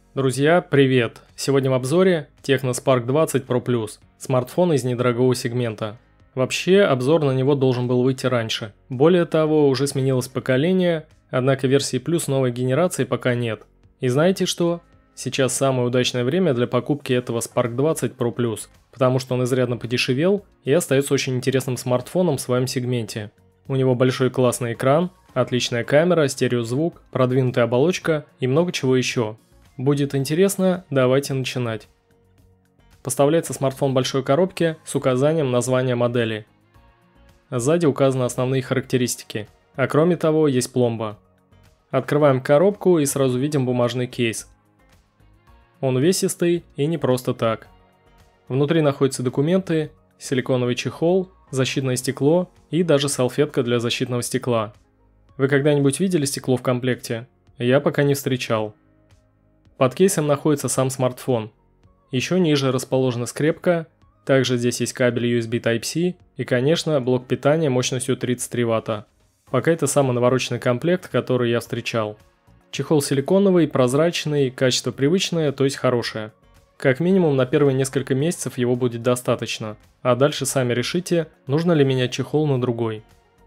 Друзья, привет! Сегодня в обзоре Tecno Spark 20 Pro Plus, смартфон из недорогого сегмента. Вообще, обзор на него должен был выйти раньше. Более того, уже сменилось поколение, однако версии Plus новой генерации пока нет. И знаете что? Сейчас самое удачное время для покупки этого Spark 20 Pro Plus, потому что он изрядно подешевел и остается очень интересным смартфоном в своем сегменте. У него большой классный экран, отличная камера, стереозвук, продвинутая оболочка и много чего еще. Будет интересно, давайте начинать. Поставляется смартфон в большой коробке с указанием названия модели. Сзади указаны основные характеристики, а кроме того есть пломба. Открываем коробку и сразу видим бумажный кейс. Он увесистый и не просто так. Внутри находятся документы, силиконовый чехол, защитное стекло и даже салфетка для защитного стекла. Вы когда-нибудь видели стекло в комплекте? Я пока не встречал. Под кейсом находится сам смартфон. Еще ниже расположена скрепка, также здесь есть кабель USB Type-C и, конечно, блок питания мощностью 33 Вт. Пока это самый навороченный комплект, который я встречал. Чехол силиконовый, прозрачный, качество привычное, то есть хорошее. Как минимум на первые несколько месяцев его будет достаточно, а дальше сами решите, нужно ли менять чехол на другой.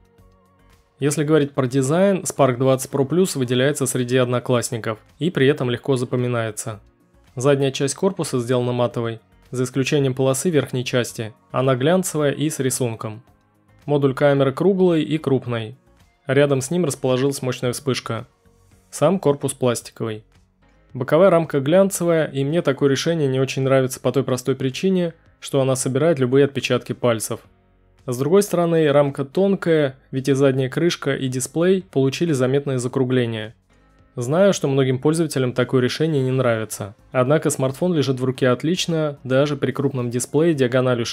Если говорить про дизайн, Spark 20 Pro Plus выделяется среди одноклассников и при этом легко запоминается. Задняя часть корпуса сделана матовой, за исключением полосы верхней части, она глянцевая и с рисунком. Модуль камеры круглый и крупный. Рядом с ним расположилась мощная вспышка. Сам корпус пластиковый. Боковая рамка глянцевая, и мне такое решение не очень нравится по той простой причине, что она собирает любые отпечатки пальцев. С другой стороны, рамка тонкая, ведь и задняя крышка, и дисплей получили заметное закругление. Знаю, что многим пользователям такое решение не нравится. Однако смартфон лежит в руке отлично, даже при крупном дисплее диагональю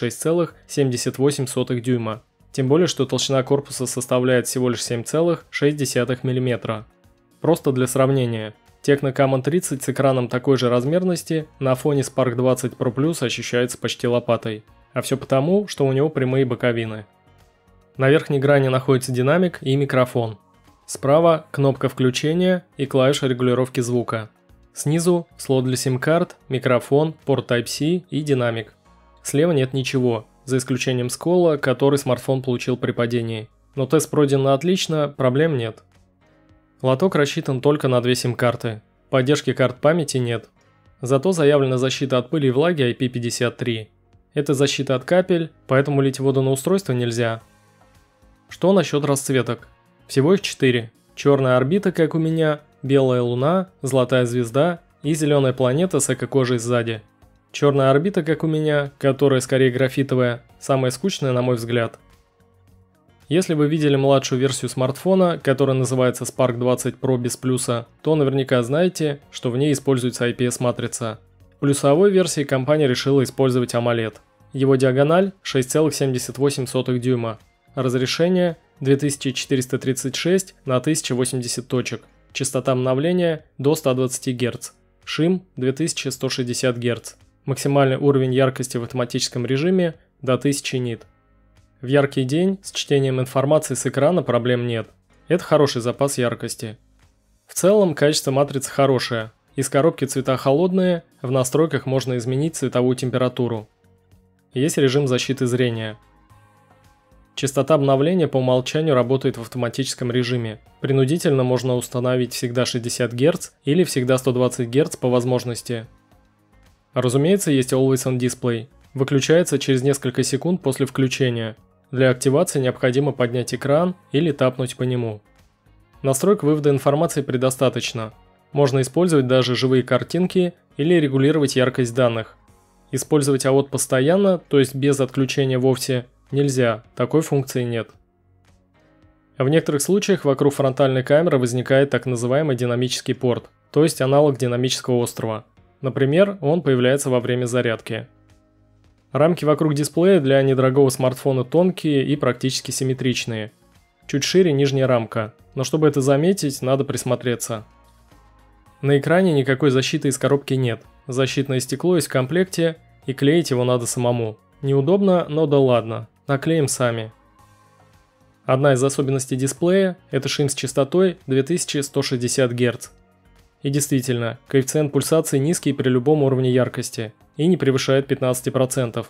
6,78 дюйма. Тем более, что толщина корпуса составляет всего лишь 7,6 мм. Просто для сравнения. Tecno Camon 30 с экраном такой же размерности на фоне Spark 20 Pro Plus ощущается почти лопатой. А все потому, что у него прямые боковины. На верхней грани находится динамик и микрофон. Справа кнопка включения и клавиша регулировки звука. Снизу слот для сим-карт, микрофон, порт Type-C и динамик. Слева нет ничего, за исключением скола, который смартфон получил при падении. Но тест пройден на отлично, проблем нет. Лоток рассчитан только на 2 сим-карты. Поддержки карт памяти нет. Зато заявлена защита от пыли и влаги IP53. Это защита от капель, поэтому лить воду на устройство нельзя. Что насчет расцветок? Всего их 4. Черная орбита, как у меня, белая луна, золотая звезда и зеленая планета с эко-кожей сзади. Черная орбита, как у меня, которая скорее графитовая, самая скучная на мой взгляд. Если вы видели младшую версию смартфона, которая называется Spark 20 Pro без плюса, то наверняка знаете, что в ней используется IPS-матрица. В плюсовой версии компания решила использовать AMOLED. Его диагональ 6,78 дюйма. Разрешение 2436 на 1080 точек. Частота обновления до 120 Гц. Шим 2160 Гц. Максимальный уровень яркости в автоматическом режиме до 1000 нит. В яркий день с чтением информации с экрана проблем нет. Это хороший запас яркости. В целом качество матрицы хорошее. Из коробки цвета холодные, в настройках можно изменить цветовую температуру. Есть режим защиты зрения. Частота обновления по умолчанию работает в автоматическом режиме. Принудительно можно установить всегда 60 Гц или всегда 120 Гц по возможности. Разумеется, есть Always On Display. Выключается через несколько секунд после включения. Для активации необходимо поднять экран или тапнуть по нему. Настроек вывода информации предостаточно. Можно использовать даже живые картинки или регулировать яркость данных. Использовать AOT постоянно, то есть без отключения вовсе, нельзя, такой функции нет. В некоторых случаях вокруг фронтальной камеры возникает так называемый динамический порт, то есть аналог динамического острова. Например, он появляется во время зарядки. Рамки вокруг дисплея для недорогого смартфона тонкие и практически симметричные. Чуть шире нижняя рамка, но чтобы это заметить, надо присмотреться. На экране никакой защиты из коробки нет. Защитное стекло есть в комплекте, и клеить его надо самому. Неудобно, но да ладно, наклеим сами. Одна из особенностей дисплея – это шим с частотой 2160 Гц. И действительно, коэффициент пульсации низкий при любом уровне яркости и не превышает 15%.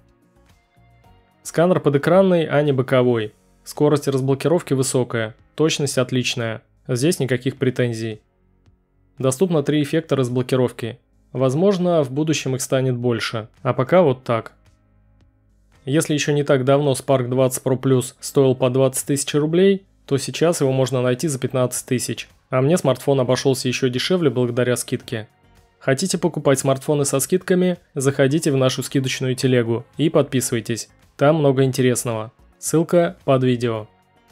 Сканер подэкранный, а не боковой. Скорость разблокировки высокая, точность отличная. Здесь никаких претензий. Доступно 3 эффекта разблокировки. Возможно, в будущем их станет больше. А пока вот так. Если еще не так давно Spark 20 Pro Plus стоил по 20 тысяч рублей, то сейчас его можно найти за 15 тысяч. А мне смартфон обошелся еще дешевле благодаря скидке. Хотите покупать смартфоны со скидками? Заходите в нашу скидочную телегу и подписывайтесь. Там много интересного. Ссылка под видео.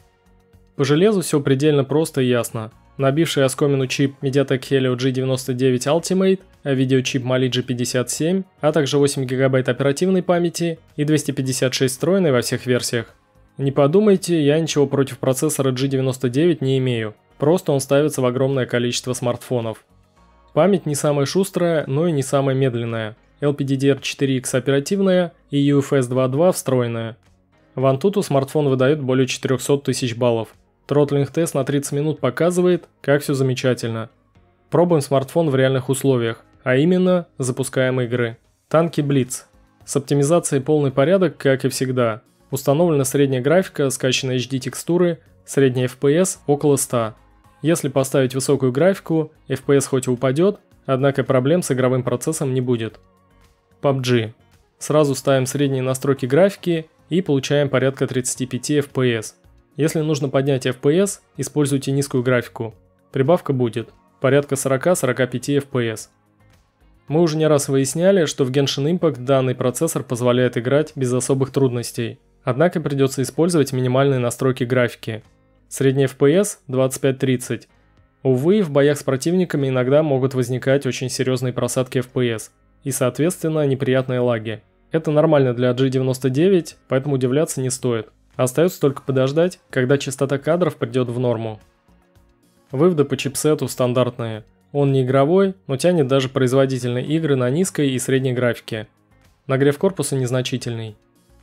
По железу все предельно просто и ясно. Набивший оскомину чип MediaTek Helio G99 Ultimate, видеочип Mali G57, а также 8 ГБ оперативной памяти и 256 встроенной во всех версиях. Не подумайте, я ничего против процессора G99 не имею, просто он ставится в огромное количество смартфонов. Память не самая шустрая, но и не самая медленная. LPDDR4X оперативная и UFS 2.2 встроенная. В Antutu смартфон выдает более 400 тысяч баллов. Тротлинг-тест на 30 минут показывает, как все замечательно. Пробуем смартфон в реальных условиях, а именно запускаем игры. Танки Blitz. С оптимизацией полный порядок, как и всегда. Установлена средняя графика, скачаны HD текстуры, средний FPS около 100. Если поставить высокую графику, FPS хоть и упадет, однако проблем с игровым процессом не будет. PUBG. Сразу ставим средние настройки графики и получаем порядка 35 FPS. Если нужно поднять FPS, используйте низкую графику. Прибавка будет порядка 40-45 FPS. Мы уже не раз выясняли, что в Genshin Impact данный процессор позволяет играть без особых трудностей. Однако придется использовать минимальные настройки графики. Средний FPS 25-30. Увы, в боях с противниками иногда могут возникать очень серьезные просадки FPS и, соответственно, неприятные лаги. Это нормально для G99, поэтому удивляться не стоит. Остается только подождать, когда частота кадров придет в норму. Выводы по чипсету стандартные. Он не игровой, но тянет даже производительные игры на низкой и средней графике. Нагрев корпуса незначительный.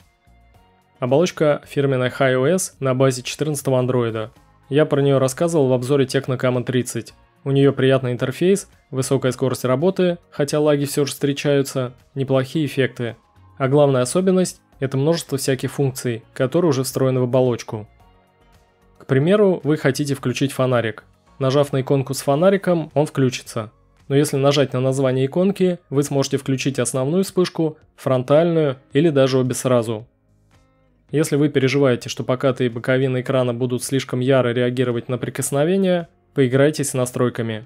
Оболочка фирменная HiOS на базе 14-го андроида. Я про нее рассказывал в обзоре Tecno Camon 30. У нее приятный интерфейс, высокая скорость работы, хотя лаги все же встречаются, неплохие эффекты. А главная особенность – это множество всяких функций, которые уже встроены в оболочку. К примеру, вы хотите включить фонарик. Нажав на иконку с фонариком, он включится. Но если нажать на название иконки, вы сможете включить основную вспышку, фронтальную или даже обе сразу. Если вы переживаете, что покатые боковины экрана будут слишком яро реагировать на прикосновение, поиграйтесь с настройками.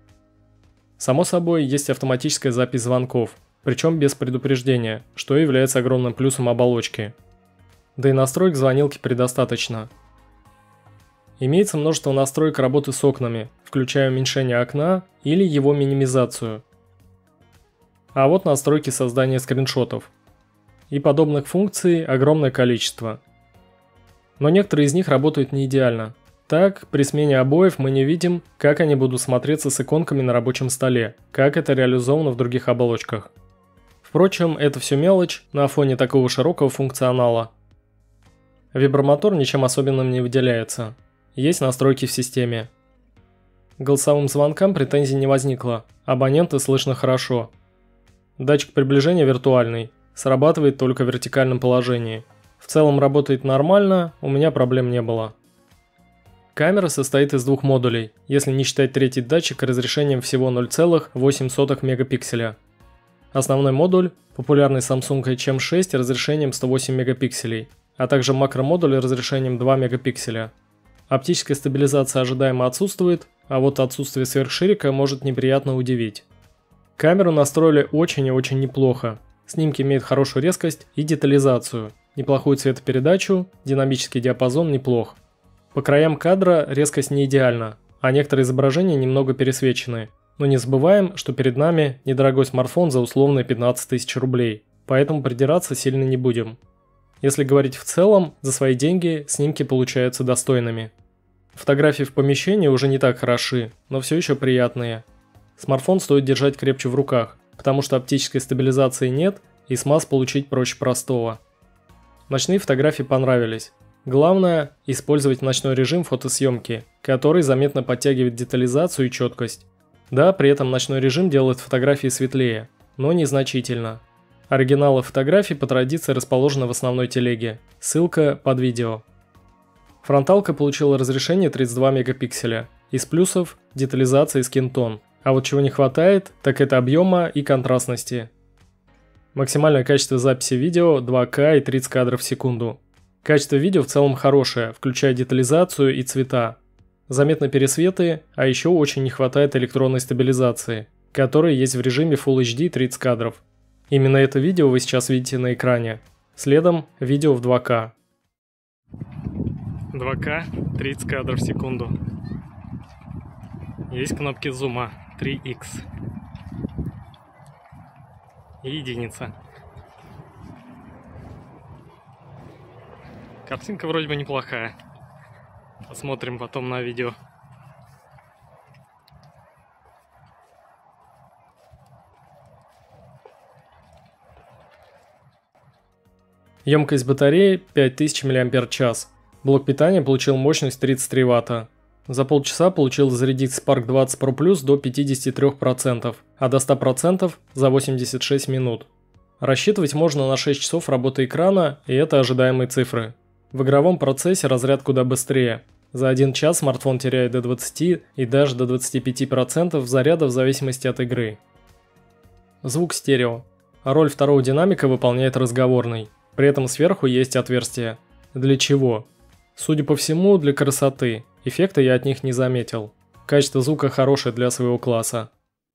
Само собой, есть автоматическая запись звонков, причем без предупреждения, что является огромным плюсом оболочки. Да и настроек звонилки предостаточно. Имеется множество настроек работы с окнами, включая уменьшение окна или его минимизацию. А вот настройки создания скриншотов. И подобных функций огромное количество. Но некоторые из них работают не идеально. Так, при смене обоев мы не видим, как они будут смотреться с иконками на рабочем столе, как это реализовано в других оболочках. Впрочем, это все мелочь на фоне такого широкого функционала. Вибромотор ничем особенным не выделяется. Есть настройки в системе. К голосовым звонкам претензий не возникло, абонента слышно хорошо. Датчик приближения виртуальный, срабатывает только в вертикальном положении. В целом работает нормально, у меня проблем не было. Камера состоит из двух модулей, если не считать третий датчик разрешением всего 0,08 мегапикселя. Основной модуль – популярный Samsung HM6 разрешением 108 мегапикселей, а также макромодуль разрешением 2 мегапикселя. Оптическая стабилизация ожидаемо отсутствует, а вот отсутствие сверхширика может неприятно удивить. Камеру настроили очень и очень неплохо. Снимки имеют хорошую резкость и детализацию, неплохую цветопередачу, динамический диапазон неплох. По краям кадра резкость не идеальна, а некоторые изображения немного пересвечены. Но не забываем, что перед нами недорогой смартфон за условные 15 тысяч рублей, поэтому придираться сильно не будем. Если говорить в целом, за свои деньги снимки получаются достойными. Фотографии в помещении уже не так хороши, но все еще приятные. Смартфон стоит держать крепче в руках, потому что оптической стабилизации нет и смаз получить проще простого. Ночные фотографии понравились. Главное – использовать ночной режим фотосъемки, который заметно подтягивает детализацию и четкость. Да, при этом ночной режим делает фотографии светлее, но незначительно. Оригиналы фотографий по традиции расположены в основной телеге. Ссылка под видео. Фронталка получила разрешение 32 мегапикселя. Из плюсов – детализация и скин-тон. А вот чего не хватает, так это объема и контрастности. Максимальное качество записи видео 2К и 30 кадров в секунду. Качество видео в целом хорошее, включая детализацию и цвета. Заметны пересветы, а еще очень не хватает электронной стабилизации, которая есть в режиме Full HD 30 кадров. Именно это видео вы сейчас видите на экране. Следом видео в 2К. 2К, 30 кадров в секунду. Есть кнопки зума 3х. И единица. Картинка вроде бы неплохая. Посмотрим потом на видео. Емкость батареи 5000 мАч. Блок питания получил мощность 33 Вт. За полчаса получилось зарядить Spark 20 Pro Plus до 53%, а до 100% за 86 минут. Рассчитывать можно на 6 часов работы экрана, и это ожидаемые цифры. В игровом процессе разряд куда быстрее. За 1 час смартфон теряет до 20 и даже до 25% заряда в зависимости от игры. Звук стерео. Роль второго динамика выполняет разговорный. При этом сверху есть отверстие. Для чего? Судя по всему, для красоты. Эффекта я от них не заметил. Качество звука хорошее для своего класса.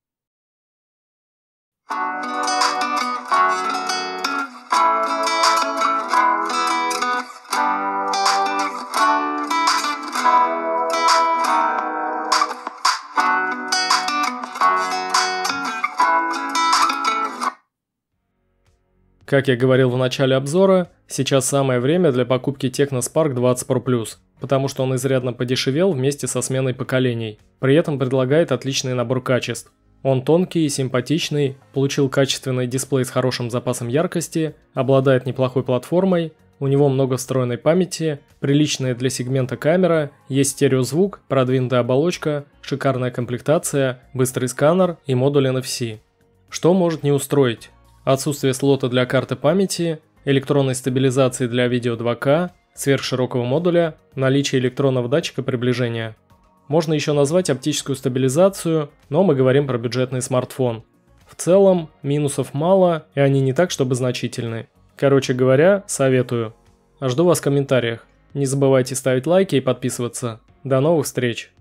Как я говорил в начале обзора, сейчас самое время для покупки Tecno Spark 20 Pro Plus, потому что он изрядно подешевел вместе со сменой поколений. При этом предлагает отличный набор качеств. Он тонкий и симпатичный, получил качественный дисплей с хорошим запасом яркости, обладает неплохой платформой, у него много встроенной памяти, приличная для сегмента камера, есть стереозвук, продвинутая оболочка, шикарная комплектация, быстрый сканер и модуль NFC. Что может не устроить? Отсутствие слота для карты памяти, электронной стабилизации для видео 2К, сверхширокого модуля, наличие электронного датчика приближения. Можно еще назвать оптическую стабилизацию, но мы говорим про бюджетный смартфон. В целом, минусов мало, и они не так, чтобы значительны. Короче говоря, советую. Жду вас в комментариях. Не забывайте ставить лайки и подписываться. До новых встреч!